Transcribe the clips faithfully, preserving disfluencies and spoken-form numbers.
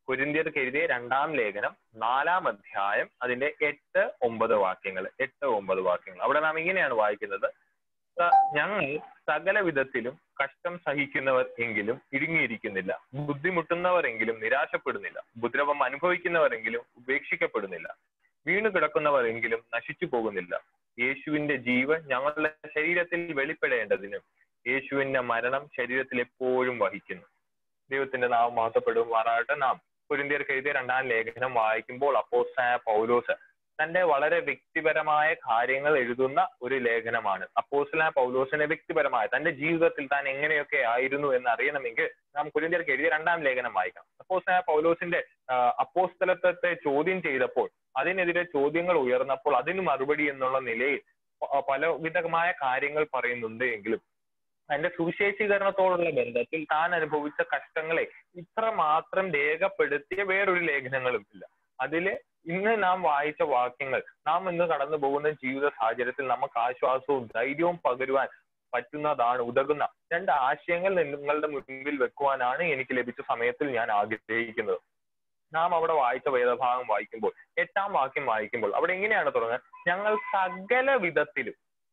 കൊരിന്ത്യർക്ക് എഴുതിയ രണ്ടാം ലേഖനം നാലാം അധ്യായം അതിന്റെ എട്ട് ഒമ്പത് വാക്യങ്ങൾ എട്ട് ഒമ്പത് വാക്യങ്ങൾ അവിടെ നാം ഇങ്ങനെയാണ് വായിക്കുന്നത്. ഞങ്ങൾ സകല വിധത്തിലും കഷ്ടം സഹിക്കുന്നവർ എങ്കിലും ഇടുങ്ങിയിരിക്കുന്നില്ല, ബുദ്ധിമുട്ടുന്നവർ എങ്കിലും നിരാശപ്പെടുന്നില്ല, ഉപദ്രവം അനുഭവിക്കുന്നവർ എങ്കിലും ഉപേക്ഷിക്കപ്പെടുന്നില്ല, വീണു കിടക്കുന്നവർ എങ്കിലും നശിച്ചു പോകുന്നില്ല. യേശുവിന്റെ ജീവൻ ഞങ്ങളുടെ ശരീരത്തിൽ വെളിപ്പെടേണ്ടതിനും യേശുവിന്റെ മരണം ശരീരത്തിൽ എപ്പോഴും വഹിക്കുന്നു. ദൈവത്തിന്റെ നാമം മഹത്വപ്പെടുമാറാകട്ടെ. നാം കൊരിന്ത്യർക്ക് എഴുതിയ രണ്ടാം ലേഖനം വായിക്കുമ്പോൾ അപ്പോസ്തലനായ പൗലോസ് തന്റെ വളരെ വ്യക്തിപരമായ കാര്യങ്ങൾ എഴുതുന്ന ഒരു ലേഖനമാണ്. അപ്പോസ്തലനായ പൗലോസിന്റെ വ്യക്തിപരമായ തന്റെ ജീവിതത്തിൽ താൻ എങ്ങനെയൊക്കെ ആയിരുന്നു എന്ന് അറിയണമെങ്കിൽ നാം കൊരിന്ത്യർക്ക് എഴുതിയ രണ്ടാം ലേഖനം വായിക്കാം. അപ്പോസ്തലനായ പൗലോസിന്റെ അപ്പോസ്തലത്വത്തെ ചോദ്യം ചെയ്തപ്പോൾ, അതിനെതിരെ ചോദ്യങ്ങൾ ഉയർന്നപ്പോൾ അതിന് മറുപടി എന്നുള്ള നിലയിൽ പലവിധമായ കാര്യങ്ങൾ പറയുന്നുണ്ട് എങ്കിലും തന്റെ സുവിശേഷീകരണത്തോടുള്ള ബന്ധത്തിൽ താൻ അനുഭവിച്ച കഷ്ടങ്ങളെ ഇത്ര മാത്രം രേഖപ്പെടുത്തിയ വേറൊരു ലേഖനങ്ങളും ഇല്ല. അതില് ഇന്ന് നാം വായിച്ച വാക്യങ്ങൾ നാം ഇന്ന് കടന്നു പോകുന്ന ജീവിത സാഹചര്യത്തിൽ നമുക്ക് ആശ്വാസവും ധൈര്യവും പകരുവാൻ പറ്റുന്നതാണ്, ഉതകുന്ന രണ്ട് ആശയങ്ങൾ നിങ്ങളുടെ മുൻപിൽ വെക്കുവാനാണ് എനിക്ക് ലഭിച്ച സമയത്തിൽ ഞാൻ ആഗ്രഹിക്കുന്നത്. നാം അവിടെ വായിച്ച വേദഭാഗം വായിക്കുമ്പോൾ എട്ടാം വാക്യം വായിക്കുമ്പോൾ അവിടെ എങ്ങനെയാണ് തുടങ്ങുന്നത്? ഞങ്ങൾ സകല വിധത്തിലും,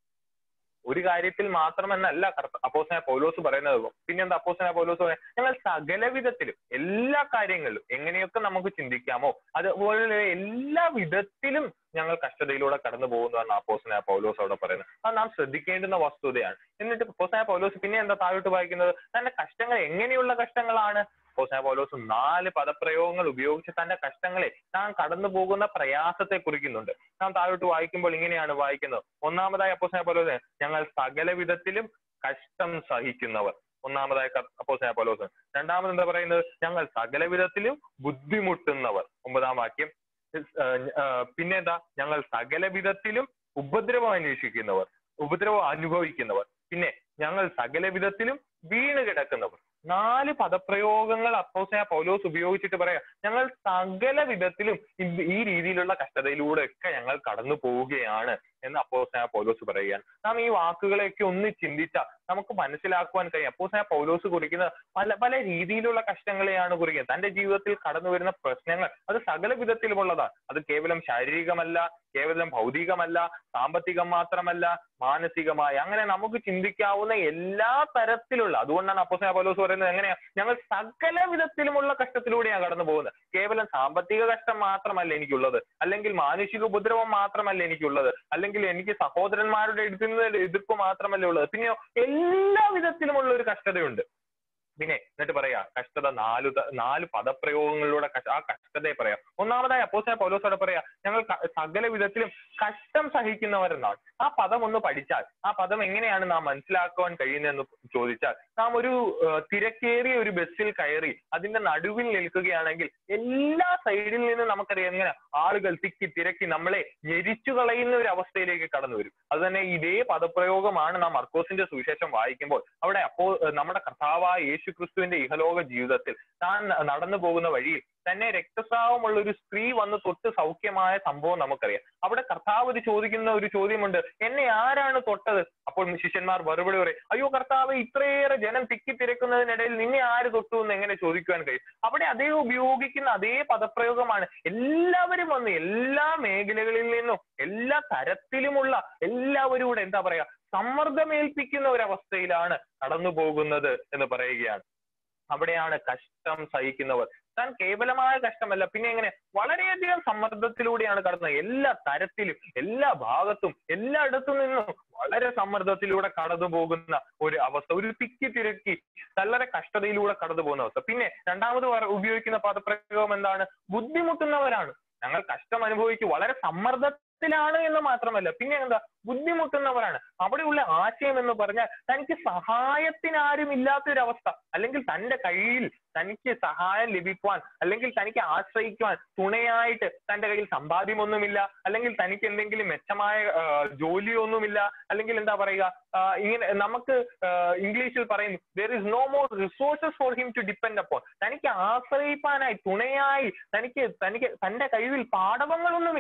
ഒരു കാര്യത്തിൽ മാത്രമെന്നല്ല അപ്പോസ്തലനായ പൗലോസ് പറയുന്നത്. പിന്നെന്താ അപ്പോസ്തലനായ പൗലോസ് പറയുന്നത്? ഞങ്ങൾ സകല വിധത്തിലും, എല്ലാ കാര്യങ്ങളിലും എങ്ങനെയൊക്കെ നമുക്ക് ചിന്തിക്കാമോ അതുപോലെ എല്ലാ വിധത്തിലും ഞങ്ങൾ കഷ്ടതയിലൂടെ കടന്നു പോകുന്നതാണ് അപ്പോസ്തലനായ പൗലോസ് അവിടെ പറയുന്നത്. അത് നാം ശ്രദ്ധിക്കേണ്ടുന്ന വസ്തുതയാണ്. എന്നിട്ട് അപ്പോസ്തലനായ പൗലോസ് പിന്നെ എന്താ താഴോട്ട് വായിക്കുന്നത്? തന്റെ കഷ്ടങ്ങൾ എങ്ങനെയുള്ള കഷ്ടങ്ങളാണ്? അപ്പോസ്തലനായ പൗലോസ് നാല് പദപ്രയോഗങ്ങൾ ഉപയോഗിച്ച് തന്റെ കഷ്ടങ്ങളെ, താൻ കടന്നു പോകുന്ന പ്രയാസത്തെ കുറിക്കുന്നുണ്ട്. നാം താഴോട്ട് വായിക്കുമ്പോൾ ഇങ്ങനെയാണ് വായിക്കുന്നത്. ഒന്നാമതായി അപ്പോസ്തലനായ പൗലോസ് ഞങ്ങൾ സകല വിധത്തിലും കഷ്ടം സഹിക്കുന്നവർ, ഒന്നാമതായി അപ്പോസ്തലനായ പൗലോസ്. രണ്ടാമത് എന്താ പറയുന്നത്? ഞങ്ങൾ സകല വിധത്തിലും ബുദ്ധിമുട്ടുന്നവർ, ഒമ്പതാം വാക്യം. പിന്നെ എന്താ? ഞങ്ങൾ സകല വിധത്തിലും ഉപദ്രവം അന്വേഷിക്കുന്നവർ, ഉപദ്രവം അനുഭവിക്കുന്നവർ. പിന്നെ ഞങ്ങൾ സകല വിധത്തിലും വീണ് കിടക്കുന്നവർ. നാല് പദപ്രയോഗങ്ങൾ അപ്പോസ്തലനായ പൗലോസ് ഉപയോഗിച്ചിട്ട് പറയാം ഞങ്ങൾ സകല വിധത്തിലും ഈ രീതിയിലുള്ള കഷ്ടതയിലൂടെ ഒക്കെ ഞങ്ങൾ കടന്നു പോവുകയാണ് എന്ന് അപ്പോസ്തലനായ പൗലോസ് പറയുകയാണ്. നാം ഈ വാക്കുകളെയൊക്കെ ഒന്ന് ചിന്തിച്ചാൽ നമുക്ക് മനസ്സിലാക്കുവാൻ കഴിയും അപ്പോസ്തലനായ പൗലോസ് കുറിക്കുന്ന പല പല രീതിയിലുള്ള കഷ്ടങ്ങളെയാണ് കുറിക്കുന്നത്. തന്റെ ജീവിതത്തിൽ കടന്നു വരുന്ന പ്രശ്നങ്ങൾ അത് സകല വിധത്തിലുമുള്ളതാണ്. അത് കേവലം ശാരീരികമല്ല, കേവലം ഭൗതികമല്ല, സാമ്പത്തികം മാത്രമല്ല, മാനസികമായ, അങ്ങനെ നമുക്ക് ചിന്തിക്കാവുന്ന എല്ലാ തരത്തിലുള്ള, അതുകൊണ്ടാണ് അപ്പോസ്തലനായ പൗലോസ് പറയുന്നത് എങ്ങനെയാ? ഞങ്ങൾ സകല വിധത്തിലുമുള്ള കഷ്ടത്തിലൂടെയാണ് കടന്നു പോകുന്നത്. കേവലം സാമ്പത്തിക കഷ്ടം മാത്രമല്ല എനിക്കുള്ളത്, അല്ലെങ്കിൽ മാനുഷിക ഉപദ്രവം മാത്രമല്ല എനിക്കുള്ളത്, അല്ലെങ്കിൽ എനിക്ക് സഹോദരന്മാരുടെ എതിർക്കുന്ന എതിർപ്പ് മാത്രമല്ല ഉള്ളത്, പിന്നെയോ എല്ലാ വിധത്തിലുമുള്ള ഒരു കഷ്ടതയുണ്ട്. പിന്നെ എന്നിട്ട് പറയാ കഷ്ടത നാലു നാല് പദപ്രയോഗങ്ങളിലൂടെ ആ കഷ്ടതയെ പറയാം. ഒന്നാമതായി അപ്പോസ്തലനായ പൗലോസോടെ പറയാ ഞങ്ങൾ സകല വിധത്തിലും കഷ്ടം സഹിക്കുന്നവരെന്നാണ്. ആ പദം ഒന്ന് പഠിച്ചാൽ ആ പദം എങ്ങനെയാണ് നാം മനസ്സിലാക്കുവാൻ കഴിയുന്നതെന്ന് ചോദിച്ചാൽ, നാം ഒരു തിരക്കേറിയ ഒരു ബസ്സിൽ കയറി അതിന്റെ നടുവിൽ നിൽക്കുകയാണെങ്കിൽ എല്ലാ സൈഡിൽ നിന്നും നമുക്കറിയാം എങ്ങനെ ആളുകൾ തിക്കി തിരക്കി നമ്മളെ ഞെരിച്ചു കളയുന്ന ഒരു അവസ്ഥയിലേക്ക് കടന്നു വരും. അത് തന്നെ ഇതേ പദപ്രയോഗമാണ് നാം മർക്കോസിന്റെ സുവിശേഷം വായിക്കുമ്പോൾ അവിടെ അപ്പോ നമ്മുടെ കർത്താവായ യേശു ക്രിസ്തുവിന്റെ ഇഹലോക ജീവിതത്തിൽ താൻ നടന്നു പോകുന്ന വഴിയിൽ തന്നെ രക്തസ്രാവമുള്ള ഒരു സ്ത്രീ വന്ന് തൊട്ട് സൗഖ്യമായ സംഭവം നമുക്കറിയാം. അവിടെ കർത്താവ് ഒരു ചോദിക്കുന്ന ഒരു ചോദ്യമുണ്ട്, എന്നെ ആരാണ് തൊട്ടത്? അപ്പോൾ ശിഷ്യന്മാർ മറുപടി പറയും, അയ്യോ കർത്താവ്, ഇത്രയേറെ ജനം തിക്കിത്തിരക്കുന്നതിനിടയിൽ നിന്നെ ആര് തൊട്ടു എന്ന് എങ്ങനെ ചോദിക്കുവാൻ കഴിയും? അവിടെ അതേ ഉപയോഗിക്കുന്ന അതേ പദപ്രയോഗമാണ്. എല്ലാവരും വന്ന് എല്ലാ മേഖലകളിൽ നിന്നും എല്ലാ തരത്തിലുമുള്ള എല്ലാവരും എന്താ പറയാ സമ്മർദ്ദമേൽപ്പിക്കുന്ന ഒരവസ്ഥയിലാണ് കടന്നു പോകുന്നത് എന്ന് പറയുകയാണ്. അവിടെയാണ് കഷ്ടം സഹിക്കുന്നവർ. താൻ കേവലമായ കഷ്ടമല്ല, പിന്നെ എങ്ങനെ വളരെയധികം സമ്മർദ്ദത്തിലൂടെയാണ് കടന്നത്. എല്ലാ തരത്തിലും എല്ലാ ഭാഗത്തും എല്ലായിടത്തു നിന്നും വളരെ സമ്മർദ്ദത്തിലൂടെ കടന്നു പോകുന്ന ഒരു അവസ്ഥ, ഒരു തിക്കി തിരക്കി വളരെ കഷ്ടതയിലൂടെ കടന്നു പോകുന്ന അവസ്ഥ. പിന്നെ രണ്ടാമത് ഉപയോഗിക്കുന്ന പദപ്രയോഗം എന്താണ്? ബുദ്ധിമുട്ടുന്നവരാണ്. ഞങ്ങൾ കഷ്ടം അനുഭവിക്കും, വളരെ സമ്മർദ്ദത്തിലാണ് എന്ന് മാത്രമല്ല, പിന്നെ എന്താ? ബുദ്ധിമുട്ടുന്നവരാണ്. അവിടെയുള്ള ആശയം എന്ന് പറഞ്ഞാൽ തനിക്ക് സഹായത്തിനാരും ഇല്ലാത്തൊരവസ്ഥ, അല്ലെങ്കിൽ തന്റെ കയ്യിൽ തനിക്ക് സഹായം ലഭിക്കുവാൻ അല്ലെങ്കിൽ തനിക്ക് ആശ്രയിക്കുവാൻ തുണയായിട്ട് തന്റെ കയ്യിൽ സമ്പാദ്യമൊന്നുമില്ല, അല്ലെങ്കിൽ തനിക്ക് എന്തെങ്കിലും മെച്ചമായ ജോലിയൊന്നുമില്ല, അല്ലെങ്കിൽ എന്താ പറയുക ഇങ്ങനെ നമുക്ക് ഇംഗ്ലീഷിൽ പറയും there is no more resources for him to depend upon. തനിക്ക് ആശ്രയിപ്പാനായി തുണയായി തനിക്ക് തനിക്ക് തന്റെ കയ്യിൽ പാടവങ്ങളൊന്നുമില്ല.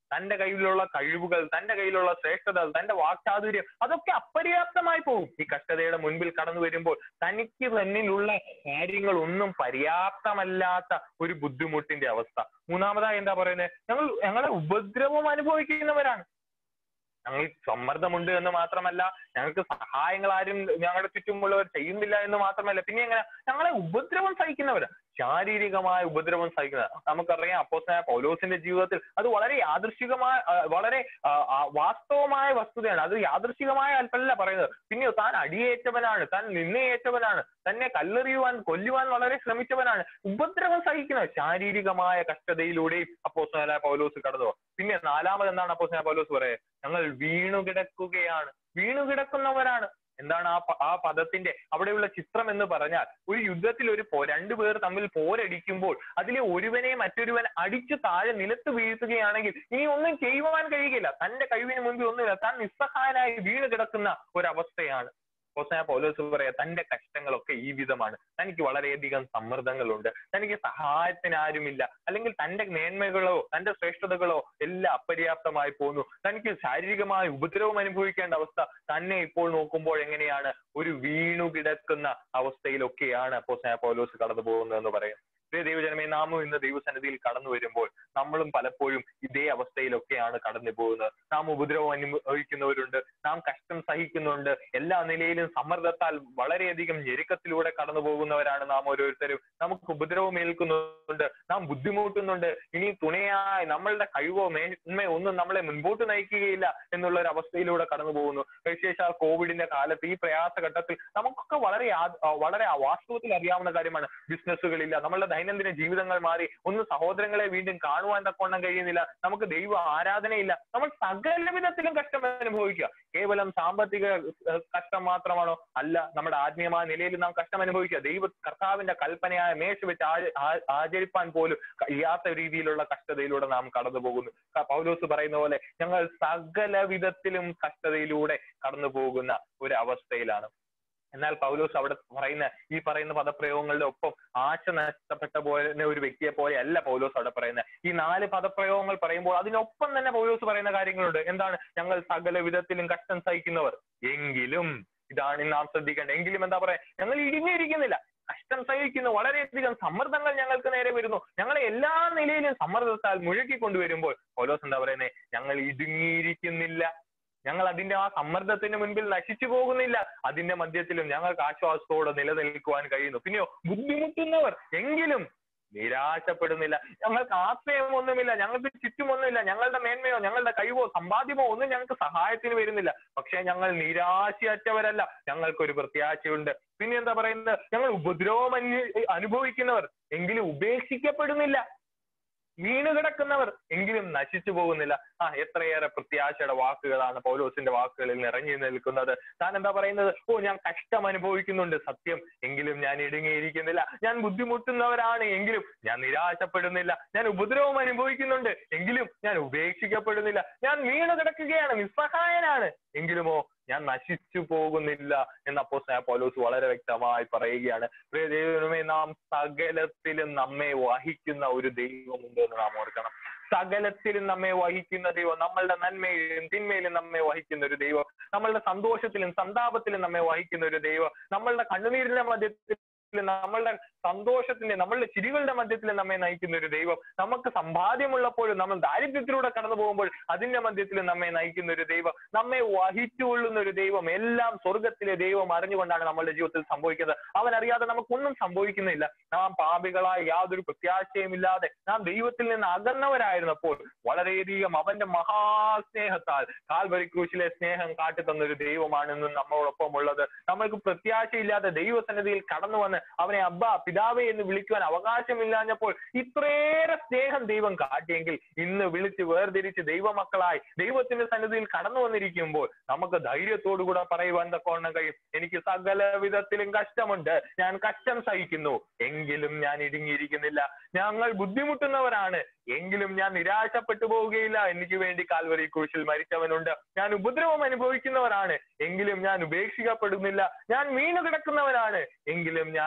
തന്റെ കയ്യിലുള്ള കഴിവുകൾ, തന്റെ കയ്യിലുള്ള ശ്രേഷ്ഠത, തന്റെ വാക്ചാതുര്യം അതൊക്കെ അപര്യാപ്തമായി പോകും ഈ കഷ്ടതയുടെ മുൻപിൽ കടന്നു വരുമ്പോൾ. തനിക്ക് തന്നിലുള്ള കാര്യങ്ങൾ ഒന്നും പര്യാപ്തമല്ലാത്ത ഒരു ബുദ്ധിമുട്ടിന്റെ അവസ്ഥ. മൂന്നാമതായി എന്താ പറയുന്നത്? ഞങ്ങൾ ഞങ്ങളെ ഉപദ്രവം അനുഭവിക്കുന്നവരാണ്. ഞങ്ങൾ സമ്മർദ്ദമുണ്ട് എന്ന് മാത്രമല്ല, ഞങ്ങൾക്ക് സഹായങ്ങൾ ആരും ഞങ്ങളുടെ ചുറ്റുമുള്ളവർ ചെയ്യുന്നില്ല എന്ന് മാത്രമല്ല, പിന്നെ എങ്ങനെ ഞങ്ങളെ ഉപദ്രവം സഹിക്കുന്നവരാ, ശാരീരികമായ ഉപദ്രവം സഹിക്കുന്നത്. നമുക്കറിയാം അപ്പോസ്തലനായ പൗലോസിന്റെ ജീവിതത്തിൽ അത് വളരെ യാദൃശ്ചികമായ വളരെ വാസ്തവമായ വസ്തുതയാണ്. അത് യാദൃശ്ചികമായ അല്പല്ല പറയുന്നത്. പിന്നെയോ താൻ അടിയേറ്റവനാണ്, താൻ നിന്നയേറ്റവനാണ്, തന്നെ കല്ലെറിയുവാൻ കൊല്ലുവാൻ വളരെ ശ്രമിച്ചവനാണ്. ഉപദ്രവം സഹിക്കുന്നത് ശാരീരികമായ കഷ്ടതയിലൂടെയും അപ്പോസ്തലനായ പൗലോസ് കടന്നു. പിന്നെ നാലാമത് എന്താണ് അപ്പോസ്തലനായ പൗലോസ് പറയുന്നത്? ഞങ്ങൾ വീണുകിടക്കുകയാണ്, വീണുകിടക്കുന്നവരാണ്. എന്താണ് ആ ആ പദത്തിന്റെ അവിടെയുള്ള ചിത്രം എന്ന് പറഞ്ഞാൽ, ഒരു യുദ്ധത്തിൽ ഒരു രണ്ടുപേർ തമ്മിൽ പോരടിക്കുമ്പോൾ അതിലെ ഒരുവനെ മറ്റൊരുവൻ അടിച്ചു താഴെ നിലത്ത് വീഴ്ത്തുകയാണെങ്കിൽ ഇനി ഒന്നും ചെയ്യുവാൻ കഴിയുകയില്ല. തന്റെ കഴിവിന് മുൻപിൽ ഒന്നുമില്ല, താൻ നിസ്സഹായനായി വീണ് കിടക്കുന്ന ഒരവസ്ഥയാണ്. അപ്പോസ്തലനായ പൗലോസ് പറയാ, തന്റെ കഷ്ടങ്ങളൊക്കെ ഈ വിധമാണ്. തനിക്ക് വളരെയധികം സമ്മർദ്ദങ്ങളുണ്ട്, തനിക്ക് സഹായത്തിന് ആരുമില്ല, അല്ലെങ്കിൽ തന്റെ മേന്മകളോ തന്റെ ശ്രേഷ്ഠതകളോ എല്ലാം അപര്യാപ്തമായി പോകുന്നു. തനിക്ക് ശാരീരികമായ ഉപദ്രവം അനുഭവിക്കേണ്ട അവസ്ഥ തന്നെ ഇപ്പോൾ നോക്കുമ്പോൾ എങ്ങനെയാണ്? ഒരു വീണു കിടക്കുന്ന അവസ്ഥയിലൊക്കെയാണ് അപ്പോസ്തലനായ പൗലോസ് കടന്നു പോകുന്നതെന്ന് പറയും. ദൈവജനമേ, നാമും ഇന്ന് ദൈവസന്നിധിയിൽ കടന്നു വരുമ്പോൾ നമ്മളും പലപ്പോഴും ഇതേ അവസ്ഥയിലൊക്കെയാണ് കടന്നു പോകുന്നത്. നാം ഉപദ്രവം അനുഭവിക്കുന്നവരുണ്ട്, നാം കഷ്ടം സഹിക്കുന്നുണ്ട്, എല്ലാ നിലയിലും സമ്മർദ്ദത്താൽ വളരെയധികം ഞെരുക്കത്തിലൂടെ കടന്നു പോകുന്നവരാണ് നാം ഓരോരുത്തരും. നമുക്ക് ഉപദ്രവം ഏൽക്കുന്നുണ്ട്, നാം ബുദ്ധിമുട്ടുന്നുണ്ട്. ഇനി തുണയായി നമ്മളുടെ കഴിവോ മേന്മയോ ഒന്നും നമ്മളെ മുൻപോട്ട് നയിക്കുകയില്ല എന്നുള്ള ഒരു അവസ്ഥയിലൂടെ കടന്നു പോകുന്നു. വിശേഷാൽ കോവിഡിന്റെ കാലത്ത് ഈ പ്രയാസഘട്ടത്തിൽ നമുക്കൊക്കെ വളരെ വളരെ വാസ്തവത്തിൽ അറിയാവുന്ന കാര്യമാണ്. ബിസിനസ്സുകളില്ല, നമ്മളുടെ ദൈനംദിന ജീവിതങ്ങൾ മാറി, ഒന്ന് സഹോദരങ്ങളെ വീണ്ടും കാണുവാൻ തക്കവണ്ണം കഴിയുന്നില്ല, നമുക്ക് ദൈവ ആരാധനയില്ല, നമ്മൾ സകല വിധത്തിലും കഷ്ടം അനുഭവിക്കുക. കേവലം സാമ്പത്തിക കഷ്ടം മാത്രമാണോ? അല്ല, നമ്മുടെ ആത്മീയമായ നിലയിൽ നാം കഷ്ടം അനുഭവിക്കുക. ദൈവ കർത്താവിന്റെ കൽപ്പനയായ മേശ വെച്ച് ആചരിപ്പാൻ പോലും കഴിയാത്ത രീതിയിലുള്ള കഷ്ടതയിലൂടെ നാം കടന്നു പോകുന്നു. പൗലോസ് പറയുന്ന പോലെ ഞങ്ങൾ സകല വിധത്തിലും കഷ്ടതയിലൂടെ കടന്നു പോകുന്ന ഒരു അവസ്ഥയിലാണ്. എന്നാൽ പൗലോസ് അവിടെ പറയുന്ന ഈ പറയുന്ന പദപ്രയോഗങ്ങളുടെ ഒപ്പം ആശ നഷ്ടപ്പെട്ട പോലെ ഒരു വ്യക്തിയെ പോലെ അല്ല പൗലോസ് അവിടെ പറയുന്നത്. ഈ നാല് പദപ്രയോഗങ്ങൾ പറയുമ്പോൾ അതിനൊപ്പം തന്നെ പൗലോസ് പറയുന്ന കാര്യങ്ങളുണ്ട്. എന്താണ്? ഞങ്ങൾ സകല വിധത്തിലും കഷ്ടം സഹിക്കുന്നവർ, എങ്കിലും ഇതാണ് നാം ശ്രദ്ധിക്കേണ്ടത്. എങ്കിലും എന്താ പറയാ? ഞങ്ങൾ ഇടുങ്ങിയിരിക്കുന്നില്ല, കഷ്ടം സഹിക്കുന്നു, വളരെയധികം സമ്മർദ്ദങ്ങൾ ഞങ്ങൾക്ക് നേരെ വരുന്നു, ഞങ്ങളെ എല്ലാ നിലയിലും സമ്മർദ്ദത്താൽ മുഴുകിക്കൊണ്ടുവരുമ്പോൾ പൗലോസ് എന്താ പറയുന്നത്? ഞങ്ങൾ ഇടുങ്ങിയിരിക്കുന്നില്ല, ഞങ്ങൾ അതിന്റെ ആ സമ്മർദ്ദത്തിന് മുൻപിൽ നശിച്ചു പോകുന്നില്ല, അതിന്റെ മധ്യത്തിലും ഞങ്ങൾക്ക് ആശ്വാസത്തോടെ നിലനിൽക്കുവാൻ കഴിയുന്നു. പിന്നെയോ ബുദ്ധിമുട്ടുന്നവർ, എങ്കിലും നിരാശപ്പെടുന്നില്ല. ഞങ്ങൾക്ക് ആശ്രയമൊന്നുമില്ല, ഞങ്ങൾക്ക് ചുറ്റുമൊന്നുമില്ല, ഞങ്ങളുടെ മേന്മയോ ഞങ്ങളുടെ കഴിവോ സമ്പാദ്യമോ ഒന്നും ഞങ്ങൾക്ക് സഹായത്തിന് വരുന്നില്ല. പക്ഷെ ഞങ്ങൾ നിരാശയറ്റവരല്ല, ഞങ്ങൾക്കൊരു പ്രത്യാശയുണ്ട്. പിന്നെ എന്താ പറയുന്നത്? ഞങ്ങൾ ഉപദ്രവം അനുഭവിക്കുന്നവർ, എങ്കിലും ഉപേക്ഷിക്കപ്പെടുന്നില്ല, വീണുകിടക്കുന്നവർ, എങ്കിലും നശിച്ചു പോകുന്നില്ല. ആ എത്രയേറെ പ്രത്യാശയുടെ വാക്കുകളാണ് പൗലോസിന്റെ വാക്കുകളിൽ നിറഞ്ഞു നിൽക്കുന്നത്. താൻ എന്താ പറയുന്നത്? ഓ, ഞാൻ കഷ്ടം അനുഭവിക്കുന്നുണ്ട്, സത്യം, എങ്കിലും ഞാൻ ഇടുങ്ങിയിരിക്കുന്നില്ല. ഞാൻ ബുദ്ധിമുട്ടുന്നവരാണ്, എങ്കിലും ഞാൻ നിരാശപ്പെടുന്നില്ല. ഞാൻ ഉപദ്രവം അനുഭവിക്കുന്നുണ്ട്, എങ്കിലും ഞാൻ ഉപേക്ഷിക്കപ്പെടുന്നില്ല. ഞാൻ വീണു കിടക്കുകയാണ്, നിസ്സഹായനാണ്, എങ്കിലുമോ ഞാൻ നശിച്ചു പോകുന്നില്ല എന്ന് അപ്പോസ്തലനായ പൗലോസ് വളരെ വ്യക്തമായി പറയുകയാണ്. പ്രിയ ദൈവമേ, നാം സകലത്തിലും നമ്മെ വഹിക്കുന്ന ഒരു ദൈവമുണ്ട് എന്ന് നാം ഓർക്കണം. സകലത്തിലും നമ്മെ വഹിക്കുന്ന ദൈവം, നമ്മളുടെ നന്മയിലും തിന്മയിലും നമ്മെ വഹിക്കുന്ന ഒരു ദൈവം, നമ്മളുടെ സന്തോഷത്തിലും സന്താപത്തിലും നമ്മെ വഹിക്കുന്ന ഒരു ദൈവം, നമ്മളുടെ കണ്ണുനീരിന്റെ മധ്യത്തിൽ നമ്മളുടെ സന്തോഷത്തിന്റെ നമ്മളുടെ ചിരികളുടെ മധ്യത്തിൽ നമ്മെ നയിക്കുന്ന ഒരു ദൈവം, നമുക്ക് സമ്പാദ്യമുള്ളപ്പോഴും നമ്മൾ ദാരിദ്ര്യത്തിലൂടെ കടന്നു പോകുമ്പോൾ അതിന്റെ മധ്യത്തിൽ നമ്മെ നയിക്കുന്ന ഒരു ദൈവം, നമ്മെ വഹിച്ചുകൊള്ളുന്ന ഒരു ദൈവം, എല്ലാം സ്വർഗത്തിലെ ദൈവം അറിഞ്ഞുകൊണ്ടാണ് നമ്മളുടെ ജീവിതത്തിൽ സംഭവിക്കുന്നത്. അവൻ അറിയാതെ നമുക്കൊന്നും സംഭവിക്കുന്നില്ല. നാം പാപികളായി യാതൊരു പ്രത്യാശയുമില്ലാതെ നാം ദൈവത്തിൽ നിന്ന് അകന്നവരായിരുന്നപ്പോൾ വളരെയധികം അവന്റെ മഹാസ്നേഹത്താൽ കാൽവരി ക്രൂശിലെ സ്നേഹം കാട്ടിത്തന്നൊരു ദൈവമാണെന്ന് നമ്മളോടൊപ്പം ഉള്ളത്. നമ്മൾക്ക് പ്രത്യാശയില്ലാതെ ദൈവസന്നിധിയിൽ കടന്നു വന്ന് അവനെ അബ്ബ പിതാവേ എന്ന് വിളിക്കുവാൻ അവകാശമില്ലാഞ്ഞപ്പോൾ ഇത്രയേറെ സ്നേഹം ദൈവം കാട്ടിയെങ്കിൽ ഇന്ന് വിളിച്ച് വേർതിരിച്ച് ദൈവമക്കളായി ദൈവത്തിന്റെ സന്നിധിയിൽ കടന്നു വന്നിരിക്കുമ്പോൾ നമുക്ക് ധൈര്യത്തോടുകൂടെ പറയുവാൻ തക്കവണ്ണം കഴിയും, എനിക്ക് സകല വിധത്തിലും കഷ്ടമുണ്ട്, ഞാൻ കഷ്ടം സഹിക്കുന്നു, എങ്കിലും ഞാൻ ഇടുങ്ങിയിരിക്കുന്നില്ല. ഞങ്ങൾ ബുദ്ധിമുട്ടുന്നവരാണ്, എങ്കിലും ഞാൻ നിരാശപ്പെട്ടു പോവുകയില്ല. എനിക്ക് വേണ്ടി കാൽവരി ക്രൂശിൽ മരിച്ചവനുണ്ട്. ഞാൻ ഉപദ്രവം അനുഭവിക്കുന്നവരാണ്, എങ്കിലും ഞാൻ ഉപേക്ഷിക്കപ്പെടുന്നില്ല. ഞാൻ വീണു കിടക്കുന്നവരാണ്, എങ്കിലും ഞാൻ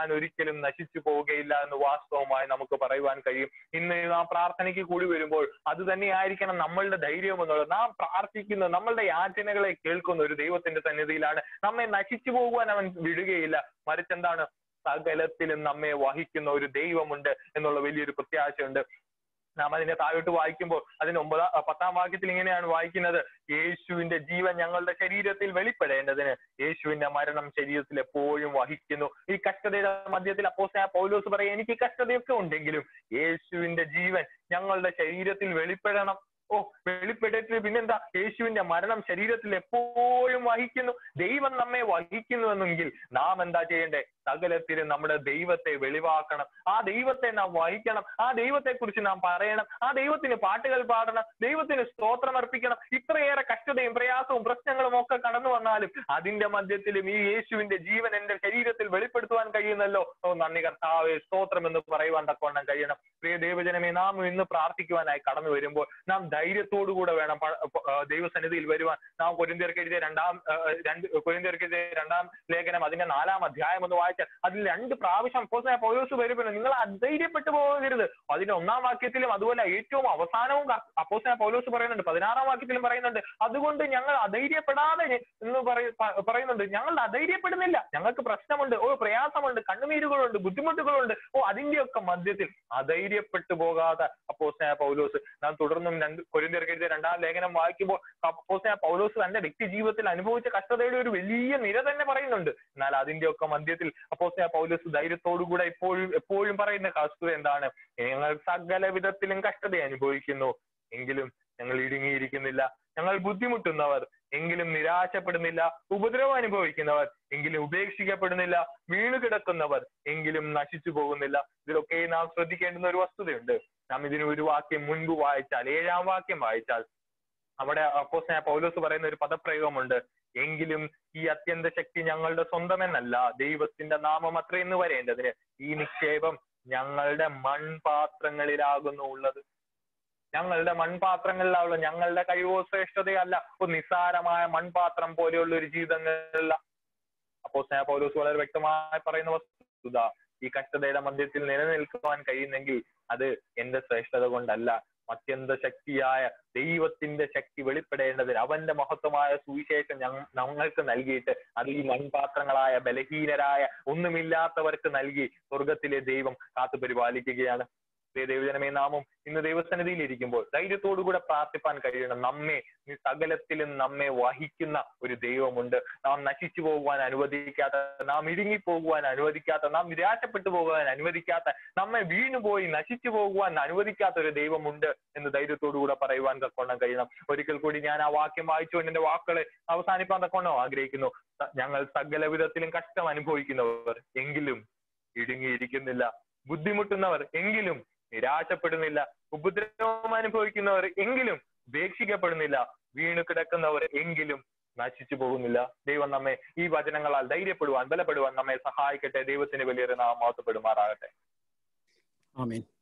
ഞാൻ ഒരിക്കലും നശിച്ചു പോവുകയില്ല എന്ന് വാസ്തവമായി നമുക്ക് പറയുവാൻ കഴിയും. ഇന്ന് നാം പ്രാർത്ഥനയ്ക്ക് കൂടി വരുമ്പോൾ അത് തന്നെയായിരിക്കണം നമ്മളുടെ ധൈര്യം എന്നുള്ളത്. നാം പ്രാർത്ഥിക്കുന്ന, നമ്മളുടെ യാചനകളെ കേൾക്കുന്ന ഒരു ദൈവത്തിന്റെ സന്നിധിയിലാണ്. നമ്മെ നശിച്ചു പോകുവാൻ അവൻ വിടുകയില്ല. മറിച്ചെന്താണ്, സകലത്തിലും നമ്മെ വഹിക്കുന്ന ഒരു ദൈവമുണ്ട് എന്നുള്ള വലിയൊരു പ്രത്യാശയുണ്ട്. നാം അതിന്റെ താഴോട്ട് വായിക്കുമ്പോൾ അതിന് ഒമ്പതാം പത്താം വാക്യത്തിൽ ഇങ്ങനെയാണ് വായിക്കുന്നത്: യേശുവിന്റെ ജീവൻ ഞങ്ങളുടെ ശരീരത്തിൽ വെളിപ്പെടേണ്ടതിന് യേശുവിന്റെ മരണം ശരീരത്തിൽ എപ്പോഴും വഹിക്കുന്നു. ഈ കഷ്ടതയുടെ മധ്യത്തിൽ അപ്പോസ്തലനായ പൗലോസ് പറയും, എനിക്ക് കഷ്ടതയൊക്കെ ഉണ്ടെങ്കിലും യേശുവിന്റെ ജീവൻ ഞങ്ങളുടെ ശരീരത്തിൽ വെളിപ്പെടണം. ഓ, വെളിപ്പെട്ടിട്ട് പിന്നെന്താ? യേശുവിന്റെ മരണം ശരീരത്തിൽ എപ്പോഴും വഹിക്കുന്നു. ദൈവം നമ്മെ വഹിക്കുന്നുവെന്നെങ്കിൽ നാം എന്താ ചെയ്യണ്ടേ? സകലത്തിലും നമ്മുടെ ദൈവത്തെ വെളിവാക്കണം. ആ ദൈവത്തെ നാം വഹിക്കണം. ആ ദൈവത്തെ കുറിച്ച് നാം പറയണം. ആ ദൈവത്തിന് പാട്ടുകൾ പാടണം. ദൈവത്തിന് സ്തോത്രം അർപ്പിക്കണം. ഇത്രയേറെ കഷ്ടതയും പ്രയാസവും പ്രശ്നങ്ങളും ഒക്കെ കടന്നു വന്നാലും അതിന്റെ മധ്യത്തിലും ഈ യേശുവിന്റെ ജീവൻ എന്റെ ശരീരത്തിൽ വെളിപ്പെടുത്തുവാൻ കഴിയുന്നല്ലോ. ഓ, നന്ദി കർത്താവേ, സ്തോത്രം എന്ന് പറയുവാൻ തക്കവണ്ണം കഴിയണം. പ്രിയ ദൈവജനമേ, നാം ഇന്ന് പ്രാർത്ഥിക്കുവാനായി കടന്നു വരുമ്പോൾ നാം ധൈര്യത്തോടുകൂടെ വേണം ദൈവസന്നിധിയിൽ വരുവാൻ. നാം കൊരിന്ത്യർക്ക് എഴുതിയ രണ്ടാം രണ്ട് കൊരിന്ത്യർക്ക് എഴുതിയ രണ്ടാം ലേഖനം അതിന്റെ നാലാം അധ്യായം ഒന്ന് വായിച്ചാൽ അതിൽ രണ്ട് പ്രാവശ്യം അപ്പോസ്തലനായ പൗലോസ് വരുമ്പോൾ നിങ്ങൾ അധൈര്യപ്പെട്ടു പോകരുത്. അതിന്റെ ഒന്നാം വാക്യത്തിലും അതുപോലെ ഏറ്റവും അവസാനവും അപ്പോസ്തലനായ പൗലോസ് പറയുന്നുണ്ട്. പതിനാറാം വാക്യത്തിലും പറയുന്നുണ്ട്, അതുകൊണ്ട് ഞങ്ങൾ അധൈര്യപ്പെടാതെ എന്ന് പറയുന്നുണ്ട്. ഞങ്ങൾ അധൈര്യപ്പെടുന്നില്ല. ഞങ്ങൾക്ക് പ്രശ്നമുണ്ട്, ഓ പ്രയാസമുണ്ട്, കണ്ണുനീരുകളുണ്ട്, ബുദ്ധിമുട്ടുകളുണ്ട്. ഓ, അതിന്റെയൊക്കെ മധ്യത്തിൽ അധൈര്യപ്പെട്ടു പോകാതെ അപ്പോസ്തലനായ പൗലോസ് നാം തുടർന്നും രണ്ട് കൊരിന്ത്യർക്ക് എഴുതിയ രണ്ടാം ലേഖനം വായിക്കുമ്പോൾ അപ്പോസ്തലനായ പൗലോസ് തന്റെ വ്യക്തി ജീവിതത്തിൽ അനുഭവിച്ച കഷ്ടതയുടെ ഒരു വലിയ നിര തന്നെ പറയുന്നുണ്ട്. എന്നാൽ അതിന്റെയൊക്കെ മധ്യത്തിൽ അപ്പോസ്തലനായ പൗലോസ് ധൈര്യത്തോടുകൂടെ എപ്പോഴും എപ്പോഴും പറയുന്ന വസ്തുത എന്താണ്? ഞങ്ങൾ സകല വിധത്തിലും കഷ്ടത അനുഭവിക്കുന്നു, എങ്കിലും ഞങ്ങൾ ഇടുങ്ങിയിരിക്കുന്നില്ല. ഞങ്ങൾ ബുദ്ധിമുട്ടുന്നവർ, എങ്കിലും നിരാശപ്പെടുന്നില്ല. ഉപദ്രവം അനുഭവിക്കുന്നവർ, എങ്കിലും ഉപേക്ഷിക്കപ്പെടുന്നില്ല. വീണു കിടക്കുന്നവർ, എങ്കിലും നശിച്ചു പോകുന്നില്ല. ഇതിലൊക്കെ നാം ശ്രദ്ധിക്കേണ്ടുന്ന ഒരു വസ്തുതയുണ്ട്. നാം ഇതിന് ഒരു വാക്യം മുൻപ് വായിച്ചാൽ, ഏഴാം വാക്യം വായിച്ചാൽ, അവിടെ അപ്പോസ്തലനായ പൗലോസ് പറയുന്ന ഒരു പദപ്രയോഗമുണ്ട്: എങ്കിലും ഈ അത്യന്ത ശക്തി ഞങ്ങളുടെ സ്വന്തമെന്നല്ല, ദൈവത്തിന്റെ നാമം അത്രയെന്ന് വരേണ്ടതിന് ഈ നിക്ഷേപം ഞങ്ങളുടെ മൺപാത്രങ്ങളിലാകുന്നു ഉള്ളത്. ഞങ്ങളുടെ മൺപാത്രങ്ങളിലാവുള്ള ഞങ്ങളുടെ കഴിവോ ശ്രേഷ്ഠതയല്ല, ഒരു നിസ്സാരമായ മൺപാത്രം പോലെയുള്ള ഒരു ജീവിതങ്ങളില്ല. അപ്പോസ്തലനായ പൗലോസ് വളരെ വ്യക്തമായി പറയുന്ന വസ്തുത, ഈ കഷ്ടതയുടെ മധ്യത്തിൽ നിലനിൽക്കുവാൻ കഴിയുന്നെങ്കിൽ അത് എന്റെ ശ്രേഷ്ഠത കൊണ്ടല്ല, അത്യന്ത ശക്തിയായ ദൈവത്തിന്റെ ശക്തി വെളിപ്പെടേണ്ടതിന് അവന്റെ മഹത്വമായ സുവിശേഷം ഞങ്ങൾക്ക് നൽകിയിട്ട് അത് ഈ മൺപാത്രങ്ങളായ ബലഹീനരായ ഒന്നുമില്ലാത്തവർക്ക് നൽകി സ്വർഗത്തിലെ ദൈവം കാത്തു പരിപാലിക്കുകയാണ്. ദൈവജനമേ, നാമും ഇന്ന് ദൈവസന്നിധിയിൽ ഇരിക്കുമ്പോൾ ധൈര്യത്തോടുകൂടെ പ്രാർത്ഥിപ്പാൻ കഴിയണം. നമ്മെ സകലത്തിലും നമ്മെ വഹിക്കുന്ന ഒരു ദൈവമുണ്ട്. നാം നശിച്ചു പോകുവാൻ അനുവദിക്കാത്ത, നാം ഇടുങ്ങി പോകുവാൻ അനുവദിക്കാത്ത, നാം നിരാശപ്പെട്ടു പോകുവാൻ അനുവദിക്കാത്ത, നമ്മെ വീണുപോയി നശിച്ചു പോകുവാൻ അനുവദിക്കാത്ത ഒരു ദൈവമുണ്ട് എന്ന് ധൈര്യത്തോടുകൂടെ പറയുവാൻ തക്കോണം കഴിയണം. ഒരിക്കൽ കൂടി ഞാൻ ആ വാക്യം വായിച്ചുകൊണ്ട് എന്റെ വാക്കുകളെ അവസാനിപ്പാൻ തക്കോണം ആഗ്രഹിക്കുന്നു. ഞങ്ങൾ സകല വിധത്തിലും കഷ്ടം അനുഭവിക്കുന്നവർ, എങ്കിലും ഇടുങ്ങിയിരിക്കുന്നില്ല. ബുദ്ധിമുട്ടുന്നവർ, എങ്കിലും നിരാശപ്പെടുന്നില്ല. ഉപദ്രവം അനുഭവിക്കുന്നവർ, എങ്കിലും ഉപേക്ഷിക്കപ്പെടുന്നില്ല. വീണു കിടക്കുന്നവർ, എങ്കിലും നശിച്ചു പോകുന്നില്ല. ദൈവം നമ്മെ ഈ വചനങ്ങളാൽ ധൈര്യപ്പെടുവാൻ, ബലപ്പെടുവാൻ നമ്മെ സഹായിക്കട്ടെ. ദൈവത്തിന് വലിയൊരു നാമം മഹത്വപ്പെടുമാറാകട്ടെ. ആമേൻ.